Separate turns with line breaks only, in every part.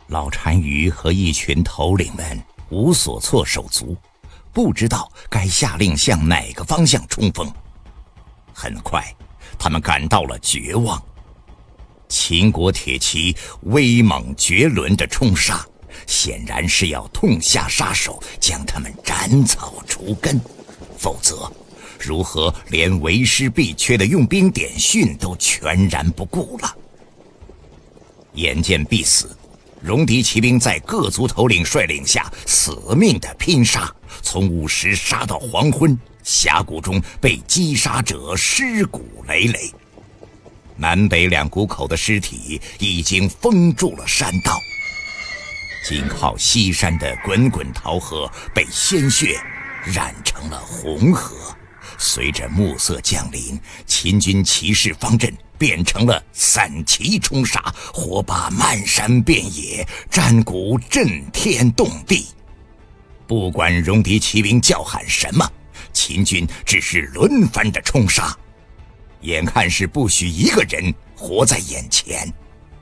老单于和一群头领们无所措手足，不知道该下令向哪个方向冲锋。很快，他们感到了绝望。秦国铁骑威猛绝伦的冲杀，显然是要痛下杀手，将他们斩草除根，否则如何连为师必缺的用兵点训都全然不顾了？眼见必死，戎狄骑兵在各族头领率领下死命的拼杀，从午时杀到黄昏，峡谷中被击杀者尸骨累累。南北两谷口的尸体已经封住了山道，紧靠西山的滚滚桃河被鲜血染成了红河。随着暮色降临，秦军骑士方阵变成了散骑冲杀，火把漫山遍野，战鼓震天动地。不管戎狄骑兵叫喊什么，秦军只是轮番的冲杀，眼看是不许一个人活在眼前。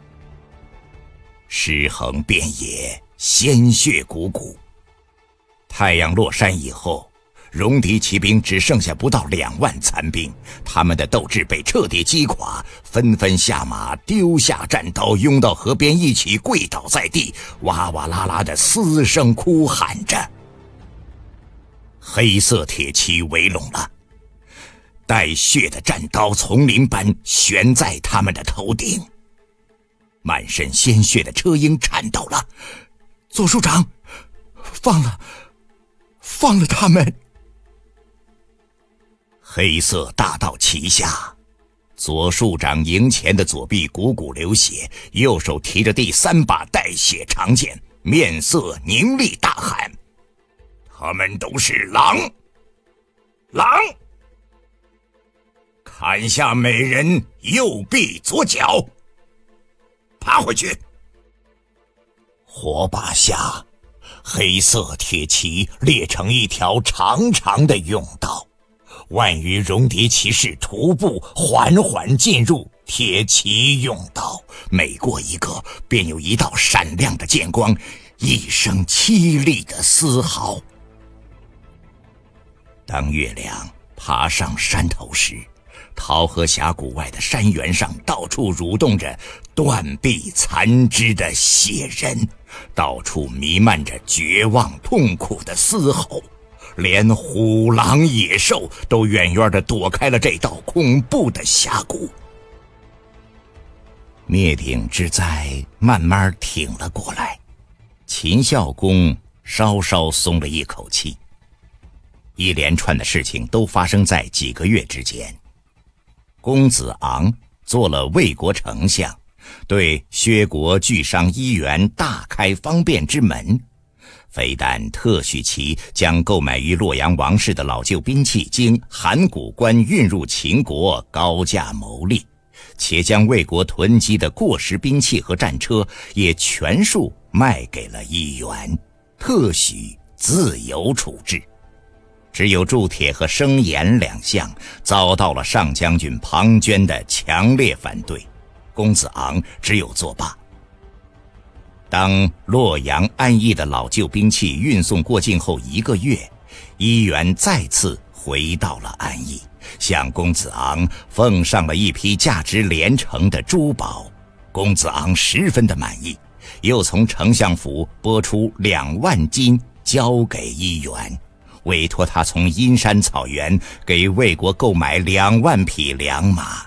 尸横遍野，鲜血汩汩。太阳落山以后，戎狄骑兵只剩下不到2万残兵，他们的斗志被彻底击垮，纷纷下马，丢下战刀，拥到河边，一起跪倒在地，哇哇啦啦的嘶声哭喊着。黑色铁骑围拢了，带血的战刀丛林般悬在他们的头顶。满身鲜血的车鹰颤抖了：“左庶长，放了他们！”黑色大道旗下，左庶长营前的左臂汩汩流血，右手提着第3把带血长剑，面色凝厉大喊：“他们都是狼！狼！砍下每人右臂左脚，爬回去！”火把下，黑色铁骑列成一条长长的甬道，万余戎狄骑士徒步缓缓进入铁骑甬道，每过一个便有一道闪亮的剑光，一声凄厉的嘶嚎。当月亮爬上山头时，桃河峡谷外的山原上到处蠕动着断臂残肢的血人，到处弥漫着绝望痛苦的嘶吼，连虎狼野兽都远远地躲开了这道恐怖的峡谷。灭顶之灾慢慢挺了过来，秦孝公稍稍松了一口气。一连串的事情都发生在几个月之间。公子昂做了魏国丞相，对薛国巨商伊原大开方便之门，非但特许其将购买于洛阳王室的老旧兵器经函谷关运入秦国高价牟利，且将魏国囤积的过时兵器和战车也全数卖给了伊原，特许自由处置。只有铸铁和生盐2项遭到了上将军庞涓的强烈反对，公子昂只有作罢。当洛阳安邑的老旧兵器运送过境后1个月，伊原再次回到了安邑，向公子昂奉上了一批价值连城的珠宝。公子昂十分的满意，又从丞相府拨出2万金交给伊原，委托他从阴山草原给魏国购买2万匹良马。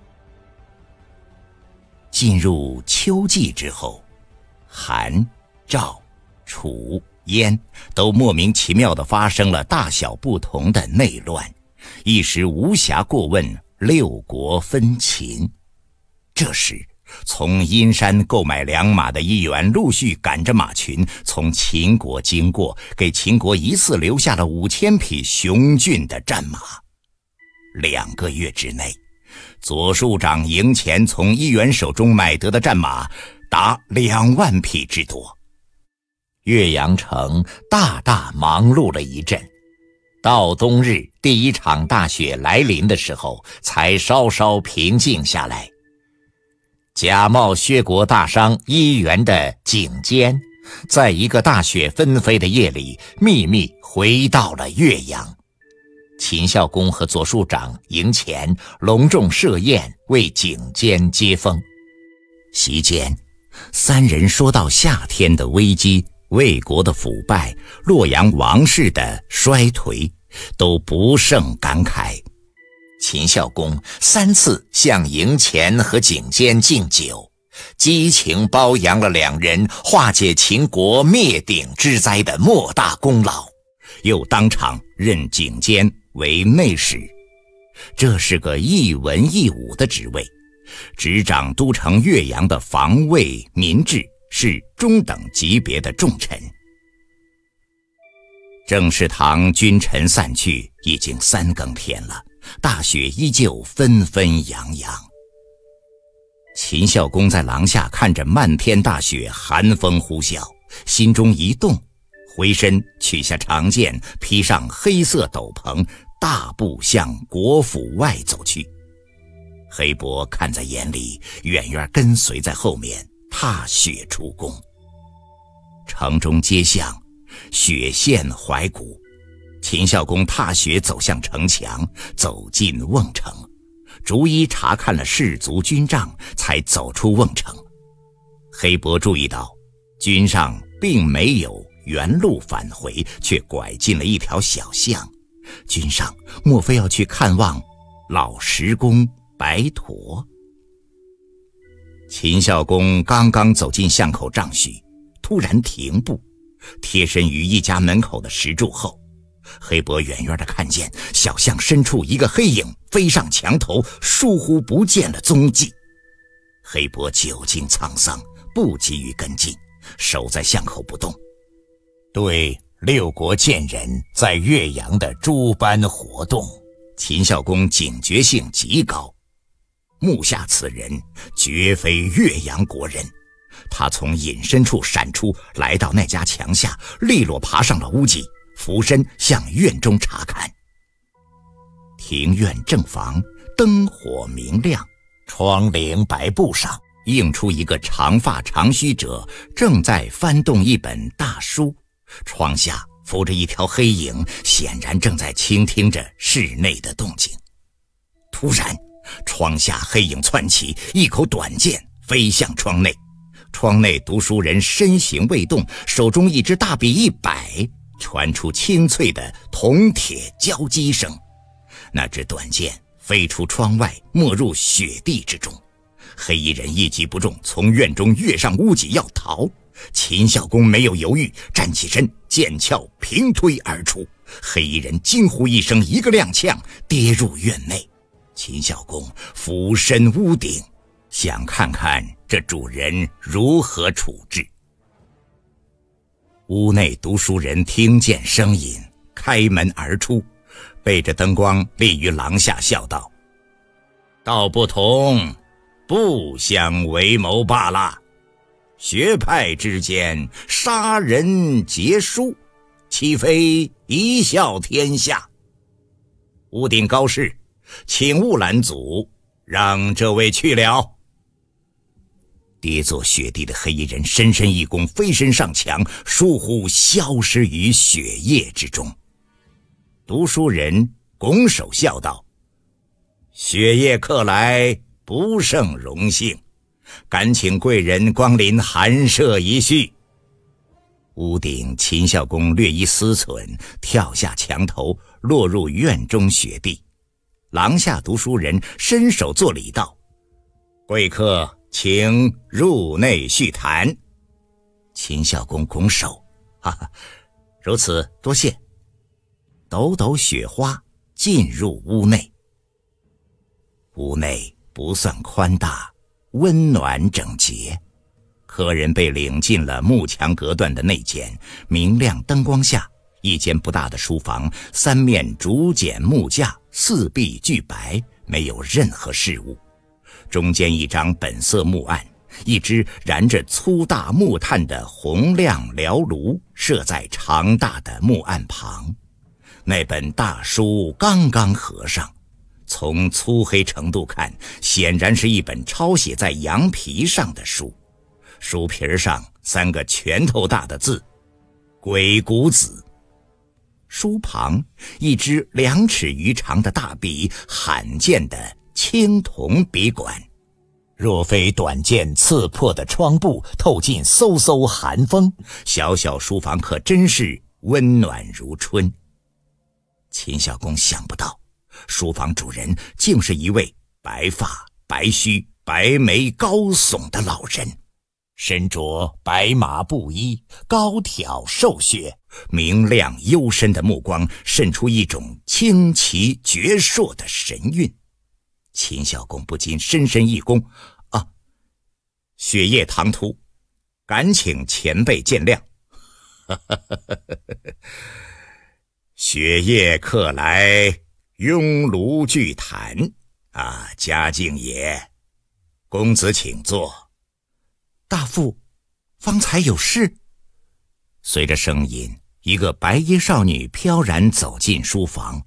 进入秋季之后，韩、赵、楚、燕都莫名其妙地发生了大小不同的内乱，一时无暇过问6国分秦。这时从阴山购买良马的伊原陆续赶着马群从秦国经过，给秦国一次留下了5000匹雄峻的战马。2个月之内，左庶长营前从伊原手中买得的战马达2万匹之多。岳阳城大大忙碌了一阵，到冬日第1场大雪来临的时候，才稍稍平静下来。 假冒薛国大商一元的景监，在一个大雪纷飞的夜里，秘密回到了岳阳。秦孝公和左庶长赢钱隆重设宴，为景监接风。席间，三人说到夏天的危机、魏国的腐败、洛阳王室的衰颓，都不胜感慨。秦孝公3次向赢钱和景监敬酒，激情褒扬了两人化解秦国灭顶之灾的莫大功劳，又当场任景监为内史。这是个一文一武的职位，执掌都城岳阳的防卫民治，是中等级别的重臣。政事堂君臣散去，已经3更天了，大雪依旧纷纷扬扬。秦孝公在廊下看着漫天大雪，寒风呼啸，心中一动，回身取下长剑，披上黑色斗篷，大步向国府外走去。黑伯看在眼里，远远跟随在后面，踏雪出宫。城中街巷，雪陷怀古。秦孝公踏雪走向城墙，走进瓮城，逐一查看了士卒军帐，才走出瓮城。黑伯注意到，军上并没有原路返回，却拐进了一条小巷。军上莫非要去看望老石公白驼？秦孝公刚刚走进巷口丈许，突然停步，贴身于一家门口的石柱后。黑伯远远地看见小巷深处一个黑影飞上墙头，疏忽不见了踪迹。黑伯久经沧桑，不急于跟进，守在巷口不动，对6国贱人在岳阳的诸般活动，秦孝公警觉性极高。目下此人绝非岳阳国人，他从隐身处闪出，来到那家墙下，利落爬上了屋脊，俯身向院中查看。庭院正房灯火明亮，窗棂白布上映出一个长发长须者正在翻动一本大书，窗下浮着一条黑影，显然正在倾听着室内的动静。突然，窗下黑影窜起，一口短剑飞向窗内。窗内读书人身形未动，手中一支大笔一摆，传出清脆的铜铁交击声。那支短剑飞出窗外，没入雪地之中。黑衣人一击不中，从院中跃上屋脊要逃。秦孝公没有犹豫，站起身，剑鞘平推而出。黑衣人惊呼一声，一个踉跄，跌入院内。秦孝公俯身屋顶，想看看这主人如何处置。屋内读书人听见声音，开门而出，背着灯光立于廊下，笑道：“道不同，不相为谋罢了。学派之间杀人劫书，岂非贻笑天下？屋顶高士，请勿拦阻，让这位去了。”跌坐雪地的黑衣人深深一躬，飞身上墙，倏忽消失于雪夜之中。读书人拱手笑道：“雪夜客来，不胜荣幸，敢请贵人光临寒舍一叙。”屋顶秦孝公略一思忖，跳下墙头，落入院中雪地。廊下读书人伸手作礼道：“贵客请入内叙谈。”秦孝公拱手：“哈哈，如此多谢。”抖抖雪花，进入屋内。屋内不算宽大，温暖整洁。客人被领进了幕墙隔断的内间，明亮灯光下，一间不大的书房，三面竹简木架，四壁俱白，没有任何事物。中间一张本色木案，一只燃着粗大木炭的红亮燎炉设在长大的木案旁。那本大书刚刚合上， 从粗黑程度看，显然是一本抄写在羊皮上的书。书皮上3个拳头大的字：鬼谷子。书旁一支2尺余长的大笔，罕见的青铜笔管。若非短剑刺破的窗布透进嗖嗖寒风，小小书房可真是温暖如春。秦孝公想不到，书房主人竟是一位白发白须白眉高耸的老人，身着白麻布衣，高挑瘦削，明亮幽深的目光渗出一种清奇绝硕的神韵。秦孝公不禁深深一躬：雪夜唐突，敢请前辈见谅。雪夜客来，拥炉聚谈，嘉靖也。公子请坐。大父，方才有事？随着声音，一个白衣少女飘然走进书房。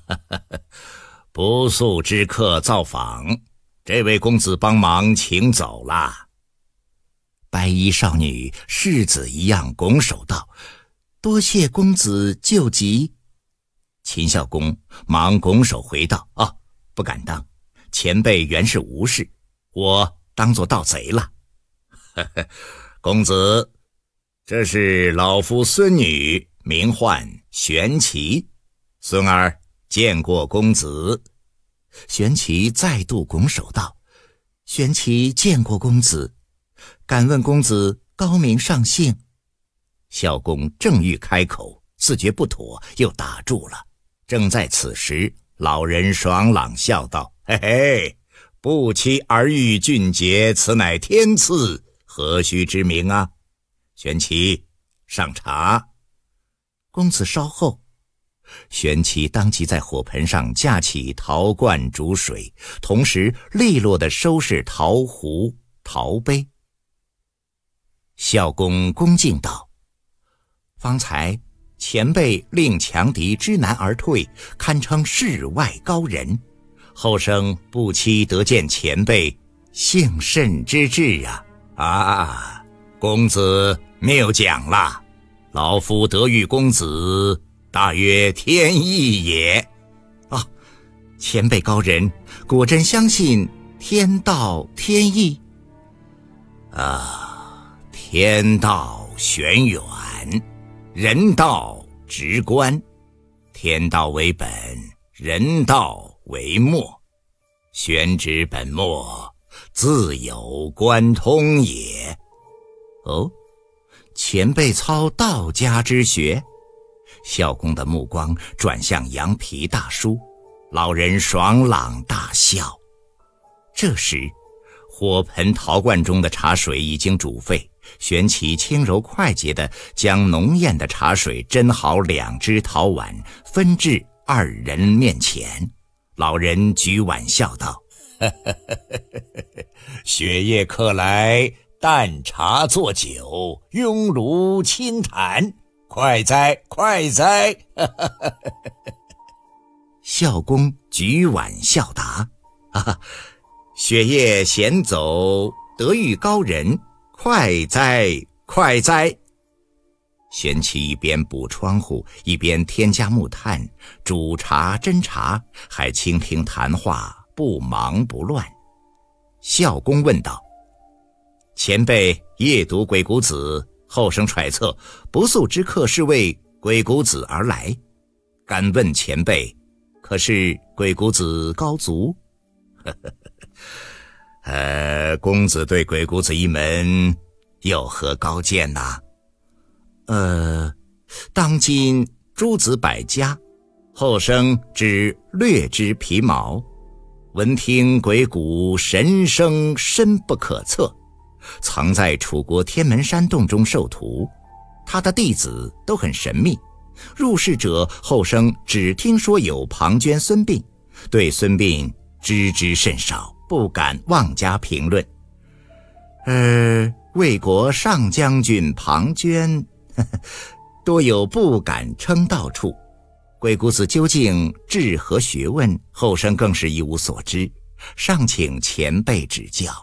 不速之客造访，这位公子帮忙请走啦。白衣少女世子一样拱手道：多谢公子救急。秦孝公忙拱手回道：不敢当，前辈原是无事，我当作盗贼了。公子，这是老夫孙女，名唤玄奇。孙儿见过公子。玄奇再度拱手道：玄奇见过公子，敢问公子高明上姓？孝公正欲开口，自觉不妥，又打住了。正在此时，老人爽朗笑道：嘿嘿，不期而遇俊杰，此乃天赐，何须之名啊？玄奇，上茶。公子稍后。玄奇当即在火盆上架起陶罐煮水，同时利落地收拾陶壶陶杯。孝公恭敬道：方才前辈令强敌知难而退，堪称世外高人，后生不期得见前辈，幸甚之至啊！公子谬讲了，老夫得遇公子，大约天意也。前辈高人，果真相信天道天意？天道玄远，人道直观。天道为本，人道为末。玄之本末，自有关通也。前辈操道家之学？孝公的目光转向羊皮大书，老人爽朗大笑。这时，火盆陶罐中的茶水已经煮沸，玄奇轻柔快捷地将浓艳的茶水斟好2只陶碗，分至2人面前。老人举碗笑道：雪夜客来，淡茶作酒，拥炉轻谈，快哉快哉。孝公举碗笑答：雪夜闲走，得遇高人，快哉快哉。玄奇一边补窗户，一边添加木炭，煮茶斟茶，还倾听谈话，不忙不乱。孝公问道：前辈夜读鬼谷子，后生揣测不速之客是为鬼谷子而来，敢问前辈，可是鬼谷子高足？公子对鬼谷子一门有何高见呐？当今诸子百家，后生只略知皮毛，闻听鬼谷神声深不可测，藏在楚国天门山洞中受徒，他的弟子都很神秘，入室者后生只听说有庞涓、孙膑，对孙膑知甚少，不敢妄加评论。魏国上将军庞涓多有不敢称道处， 鬼谷子究竟治何学问，后生更是一无所知，尚请前辈指教。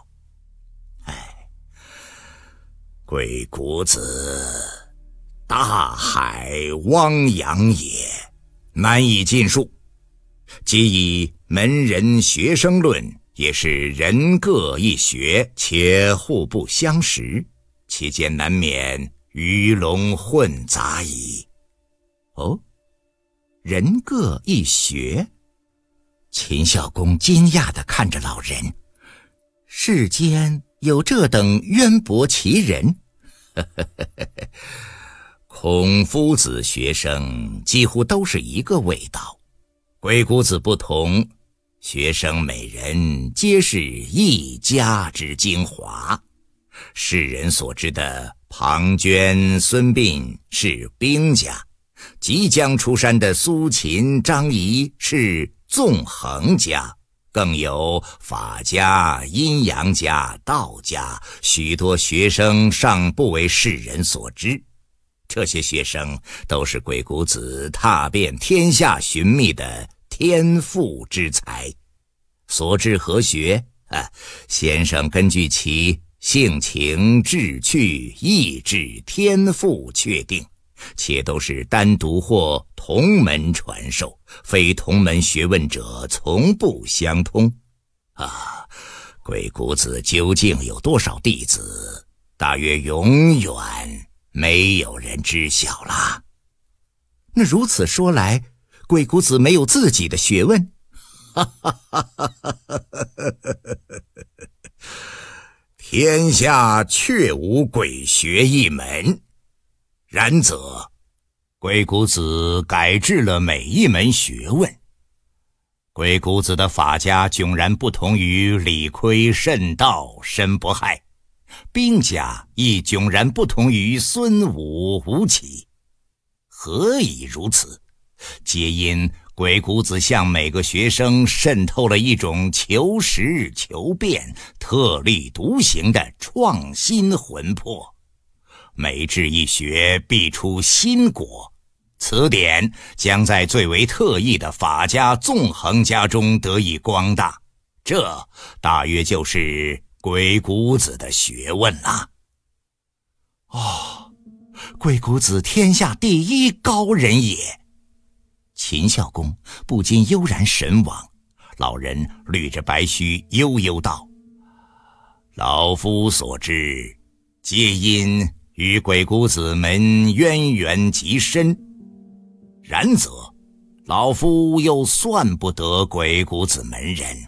鬼谷子，大海汪洋也，难以尽述。即以门人学生论，也是人各一学，且互不相识，其间难免鱼龙混杂矣。哦，人各一学？秦孝公惊讶地看着老人，世间有这等渊博奇人？孔夫子学生几乎都是一个味道，鬼谷子不同，学生每人皆是一家之精华。世人所知的庞涓、孙膑是兵家，即将出山的苏秦、张仪是纵横家，更有法家、阴阳家、道家，许多学生尚不为世人所知。这些学生都是鬼谷子踏遍天下寻觅的天赋之才。所知何学？先生根据其性情、志趣、意志、天赋确定，且都是单独或同门传授，非同门学问者从不相通。鬼谷子究竟有多少弟子，大约永远没有人知晓啦。那如此说来，鬼谷子没有自己的学问？天下确无鬼学一门，然则鬼谷子改制了每一门学问。鬼谷子的法家迥然不同于李悝、慎道、申不害，兵家亦迥然不同于孙武、吴起。何以如此？皆因鬼谷子向每个学生渗透了一种求实求变、特立独行的创新魂魄。每治一学必出新果，此点将在最为特异的法家、纵横家中得以光大。这大约就是鬼谷子的学问啦。鬼谷子天下第一高人也。秦孝公不禁悠然神往，老人捋着白须悠悠道：老夫所知，皆因与鬼谷子门渊源极深。然则老夫又算不得鬼谷子门人。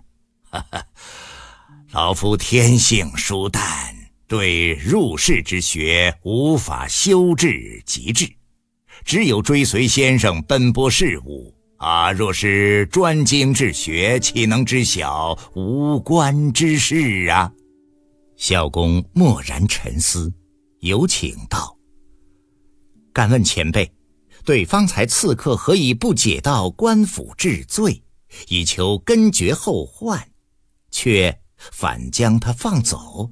老夫天性疏淡，对入世之学无法修治极致，只有追随先生奔波事务若是专精治学，岂能知晓无关之事啊？孝公默然沉思，有请道：敢问前辈，对方才刺客何以不解到官府治罪，以求根绝后患，却反将他放走？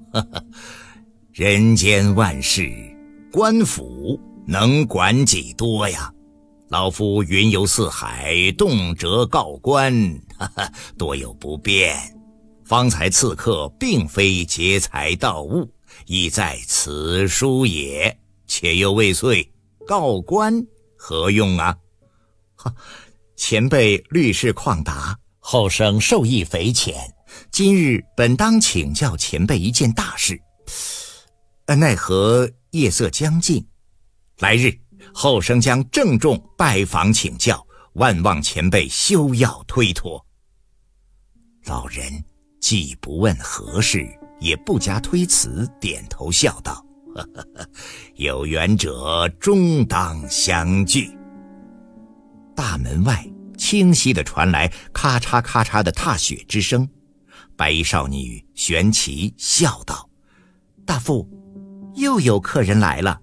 人间万事，官府能管几多呀？老夫云游四海，动辄告官，多有不便。方才刺客并非劫财盗物，亦在此书也，且又未遂，告官何用啊？前辈虑事旷达，后生受益匪浅，今日本当请教前辈一件大事，奈何夜色将近，来日后生将郑重拜访请教，万望前辈休要推脱。老人既不问何事，也不加推辞，点头笑道：有缘者终当相聚。大门外清晰地传来咔嚓咔嚓的踏雪之声，白衣少女悬旗笑道：大父，又有客人来了。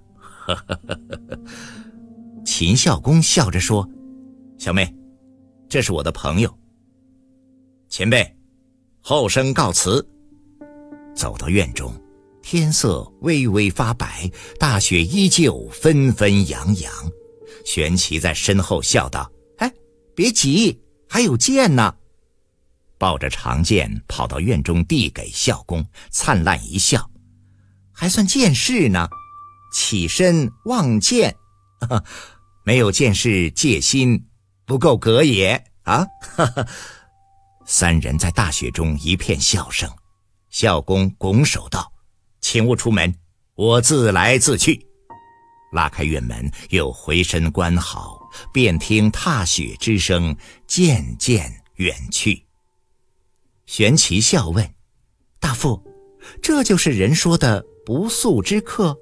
秦孝公笑着说：小妹，这是我的朋友。前辈，后生告辞。走到院中，天色微微发白，大雪依旧纷纷扬扬。 玄奇在身后笑道：“哎，别急，还有剑呢。”抱着长剑跑到院中递给孝公，灿烂一笑：“还算见识呢，起身望剑，没有见识戒心，不够格也啊！”三人在大雪中一片笑声。孝公拱手道：“请勿出门，我自来自去。”拉开院门，又回身关好，便听踏雪之声渐渐远去。玄奇笑问：“大父，这就是人说的不速之客？”“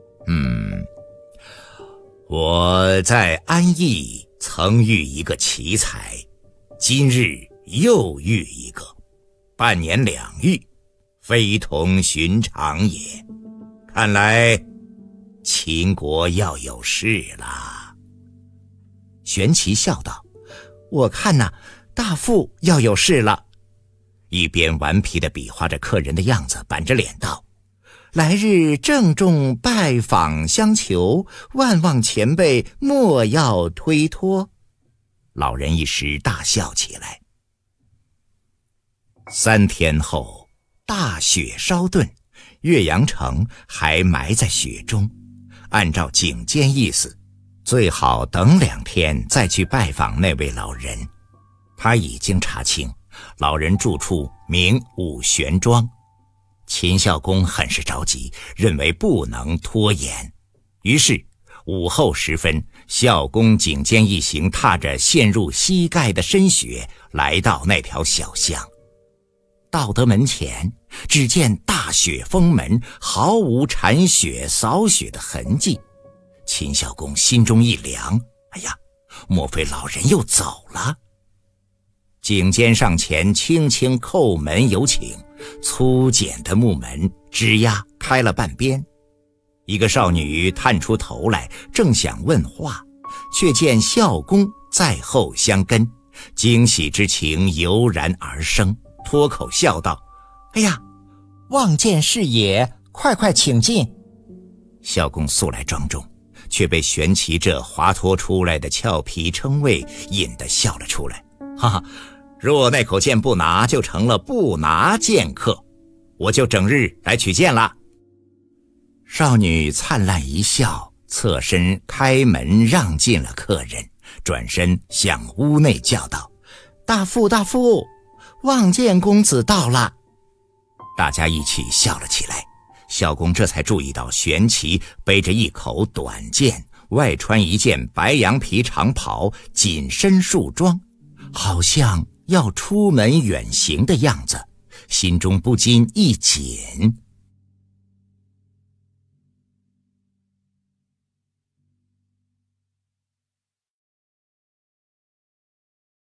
我在安邑曾遇一个奇才，今日又遇一个，半年两遇，非同寻常也。看来秦国要有事了。”玄奇笑道：“我看呐，大父要有事了。”一边顽皮地比划着客人的样子，板着脸道：“来日郑重拜访相求，万望前辈莫要推脱。”老人一时大笑起来。3天后，大雪稍顿，岳阳城还埋在雪中。按照景监意思，最好等2天再去拜访那位老人。他已经查清，老人住处名武玄庄。秦孝公很是着急，认为不能拖延，于是午后时分，孝公景监一行踏着陷入膝盖的深雪，来到那条小巷。到得门前，只见大雪封门，毫无铲雪扫雪的痕迹。秦孝公心中一凉，哎呀，莫非老人又走了？景监上前轻轻叩门有请，粗简的木门吱呀开了半边。一个少女探出头来，正想问话，却见孝公在后相跟，惊喜之情油然而生，脱口笑道：“哎呀，望见是也，快快请进。”孝公素来庄重，却被玄奇这滑脱出来的俏皮称谓引得笑了出来。哈哈，若那口剑不拿，就成了不拿剑客，我就整日来取剑了。少女灿烂一笑，侧身开门让进了客人，转身向屋内叫道：“大夫大夫，望见公子到了。”大家一起笑了起来。孝公这才注意到玄奇背着一口短剑，外穿一件白羊皮长袍，紧身束装，好像要出门远行的样子，心中不禁一紧。